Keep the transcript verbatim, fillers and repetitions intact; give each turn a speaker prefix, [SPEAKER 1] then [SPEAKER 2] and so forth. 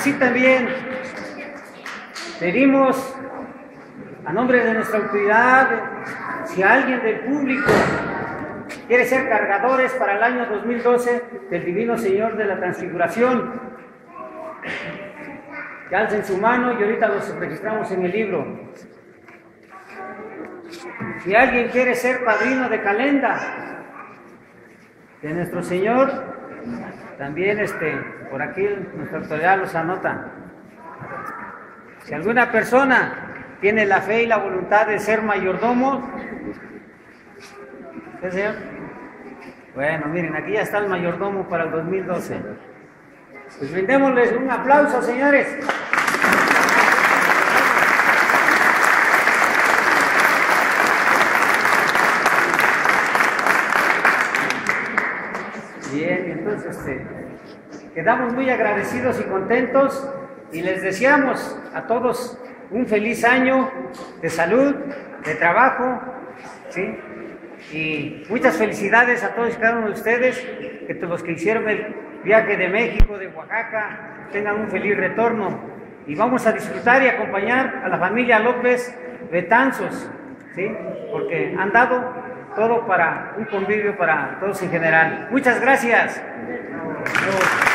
[SPEAKER 1] Así también pedimos a nombre de nuestra autoridad, si alguien del público quiere ser cargadores para el año dos mil doce del Divino Señor de la Transfiguración, que alcen su mano y ahorita los registramos en el libro. Si alguien quiere ser padrino de calenda de nuestro Señor, también este, por aquí nuestra autoridad los anota. Si alguna persona tiene la fe y la voluntad de ser mayordomo, ¿sí, señor? Bueno, miren, aquí ya está el mayordomo para el dos mil doce. Pues brindémosles un aplauso, señores. Bien, entonces este, quedamos muy agradecidos y contentos y les deseamos a todos un feliz año de salud, de trabajo, ¿sí? Y muchas felicidades a todos y cada uno de ustedes, que todos los que hicieron el viaje de México, de Oaxaca, tengan un feliz retorno. Y vamos a disfrutar y acompañar a la familia López Betanzos, ¿sí? Porque han dado todo para un convivio para todos en general. Muchas gracias.